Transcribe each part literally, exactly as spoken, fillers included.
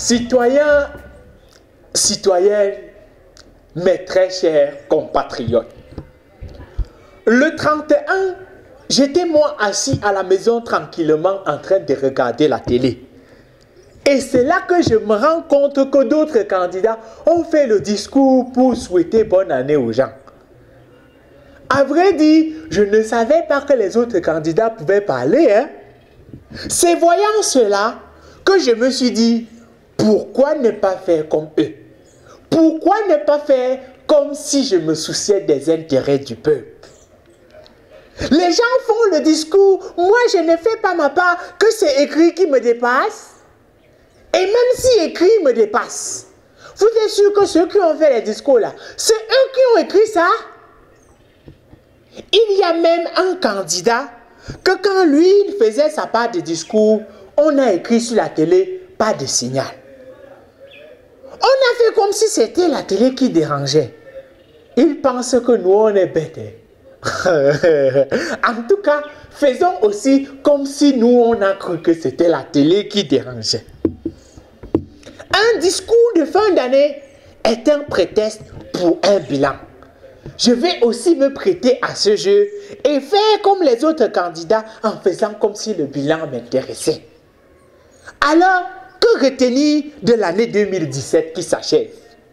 Citoyens, citoyennes, mes très chers compatriotes, le trente et un, j'étais moi assis à la maison tranquillement en train de regarder la télé. Et c'est là que je me rends compte que d'autres candidats ont fait le discours pour souhaiter bonne année aux gens. À vrai dire, je ne savais pas que les autres candidats pouvaient parler. Hein? C'est voyant cela que je me suis dit, pourquoi ne pas faire comme eux? Pourquoi ne pas faire comme si je me souciais des intérêts du peuple? Les gens font le discours, moi je ne fais pas ma part, que c'est écrit qui me dépasse. Et même si écrit me dépasse, vous êtes sûr que ceux qui ont fait les discours là, c'est eux qui ont écrit ça? Il y a même un candidat que quand lui il faisait sa part de discours, on a écrit sur la télé, pas de signal. On a fait comme si c'était la télé qui dérangeait. Ils pensent que nous on est bêtes. En tout cas, faisons aussi comme si nous on a cru que c'était la télé qui dérangeait. Un discours de fin d'année est un prétexte pour un bilan. Je vais aussi me prêter à ce jeu et faire comme les autres candidats en faisant comme si le bilan m'intéressait. Alors, que retenir de l'année deux mille dix-sept qui s'achève?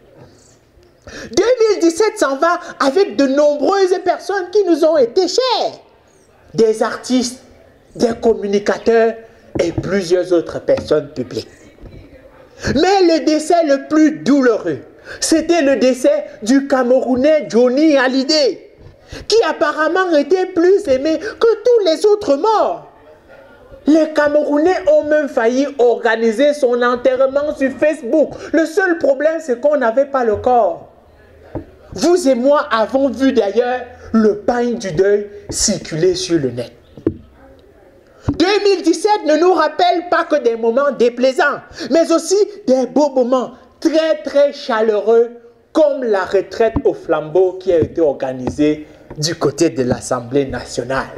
deux mille dix-sept s'en va avec de nombreuses personnes qui nous ont été chères. Des artistes, des communicateurs et plusieurs autres personnes publiques. Mais le décès le plus douloureux, c'était le décès du Camerounais Johnny Hallyday, qui apparemment était plus aimé que tous les autres morts. Les Camerounais ont même failli organiser son enterrement sur Facebook. Le seul problème, c'est qu'on n'avait pas le corps. Vous et moi avons vu d'ailleurs le pain du deuil circuler sur le net. deux mille dix-sept ne nous rappelle pas que des moments déplaisants, mais aussi des beaux moments très très chaleureux, comme la retraite au flambeau qui a été organisée du côté de l'Assemblée nationale.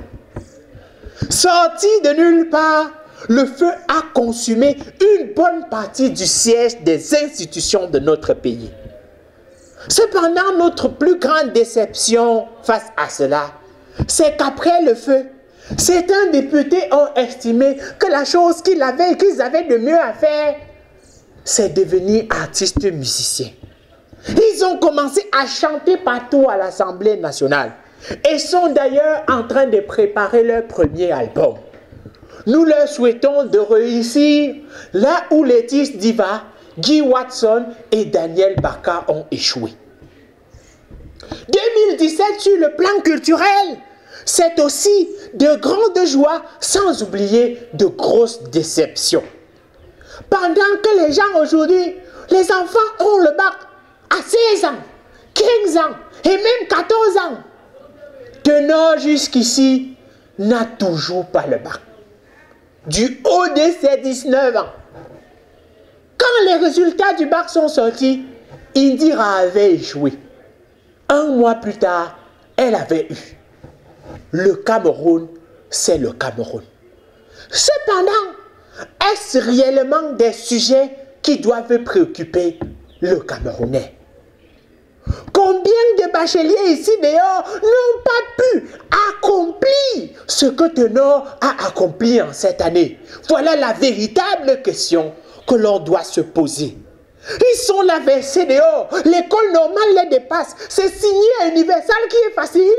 Sorti de nulle part, le feu a consumé une bonne partie du siège des institutions de notre pays. Cependant, notre plus grande déception face à cela, c'est qu'après le feu, certains députés ont estimé que la chose qu'ils avaient, qu'ils avaient de mieux à faire, c'est devenir artistes musiciens. Ils ont commencé à chanter partout à l'Assemblée nationale et sont d'ailleurs en train de préparer leur premier album. Nous leur souhaitons de réussir là où Laetice Diva, Guy Watson et Daniel Barka ont échoué. deux mille dix-sept sur le plan culturel, c'est aussi de grandes joies, sans oublier de grosses déceptions. Pendant que les gens aujourd'hui, les enfants ont le bac à seize ans, quinze ans et même quatorze ans. Tenor jusqu'ici n'a toujours pas le bac. Du haut de ses dix-neuf ans. Quand les résultats du bac sont sortis, Indira avait échoué. Un mois plus tard, elle avait eu. Le Cameroun, c'est le Cameroun. Cependant, est-ce réellement des sujets qui doivent préoccuper le Camerounais? Combien de bacheliers ici dehors n'ont pas pu accomplir ce que Tenor a accompli en cette année? Voilà la véritable question que l'on doit se poser. Ils sont là versés dehors, l'école normale les dépasse. C'est signé à Universal qui est facile.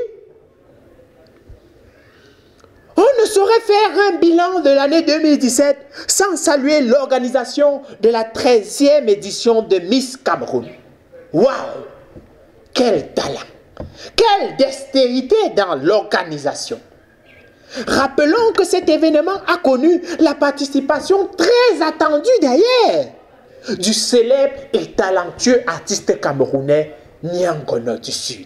On ne saurait faire un bilan de l'année deux mille dix-sept sans saluer l'organisation de la treizième édition de Miss Cameroun. Waouh! Quel talent! Quelle dextérité dans l'organisation! Rappelons que cet événement a connu la participation très attendue d'ailleurs du célèbre et talentueux artiste camerounais Niangono du Sud.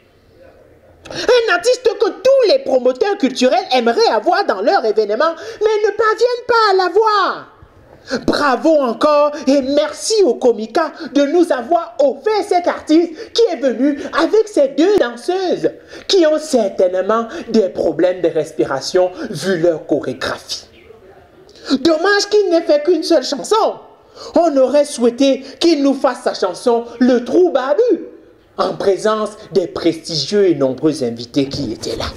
Un artiste que tous les promoteurs culturels aimeraient avoir dans leur événement, mais ne parviennent pas à l'avoir. Bravo encore et merci au Comica de nous avoir offert cet artiste qui est venu avec ces deux danseuses qui ont certainement des problèmes de respiration vu leur chorégraphie. Dommage qu'il n'ait fait qu'une seule chanson. On aurait souhaité qu'il nous fasse sa chanson « Le Trou Barbu » en présence des prestigieux et nombreux invités qui étaient là.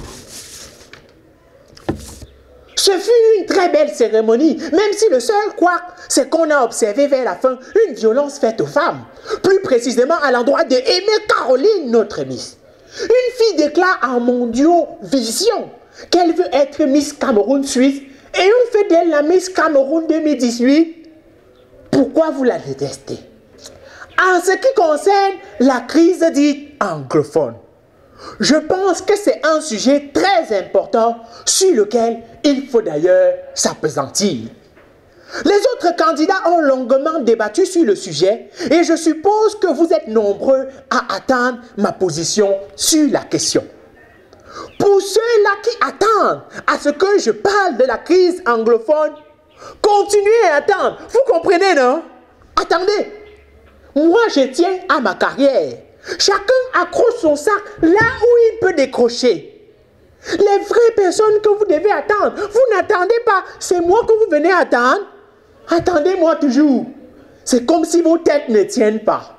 Ce fut une très belle cérémonie, même si le seul couac, c'est qu'on a observé vers la fin une violence faite aux femmes, plus précisément à l'endroit de Aimée Caroline, notre Miss. Une fille déclare en Mondio Vision qu'elle veut être Miss Cameroun Suisse et on fait d'elle la Miss Cameroun deux mille dix-huit. Pourquoi vous la détestez? En ce qui concerne la crise dite anglophone, je pense que c'est un sujet très important sur lequel il faut d'ailleurs s'appesantir. Les autres candidats ont longuement débattu sur le sujet et je suppose que vous êtes nombreux à attendre ma position sur la question. Pour ceux-là qui attendent à ce que je parle de la crise anglophone, continuez à attendre. Vous comprenez, non? Attendez. Moi, je tiens à ma carrière. Chacun accroche son sac là où il peut décrocher. Les vraies personnes que vous devez attendre, vous n'attendez pas. C'est moi que vous venez attendre. Attendez-moi toujours. C'est comme si vos têtes ne tiennent pas.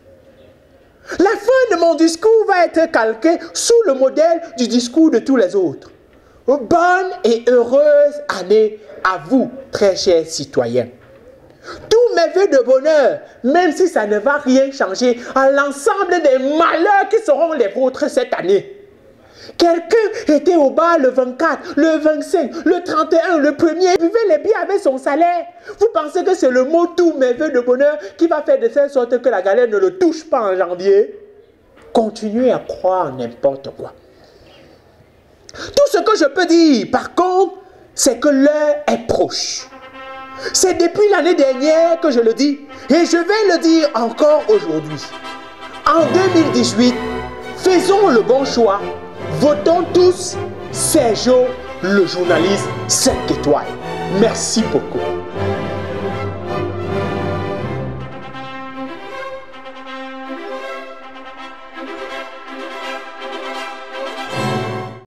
La fin de mon discours va être calquée sous le modèle du discours de tous les autres. Bonne et heureuse année à vous, très chers citoyens. Tous mes vœux de bonheur, même si ça ne va rien changer à l'ensemble des malheurs qui seront les vôtres cette année. Quelqu'un était au bar le vingt-quatre, le vingt-cinq, le trente et un, le premier, buvait les bières avec son salaire. Vous pensez que c'est le mot « tous mes vœux de bonheur » qui va faire de telle sorte que la galère ne le touche pas en janvier? Continuez à croire en n'importe quoi. Tout ce que je peux dire, par contre, c'est que l'heure est proche. C'est depuis l'année dernière que je le dis et je vais le dire encore aujourd'hui. En deux mille dix-huit, faisons le bon choix. Votons tous Sergio, le journaliste cinq étoiles. Merci beaucoup.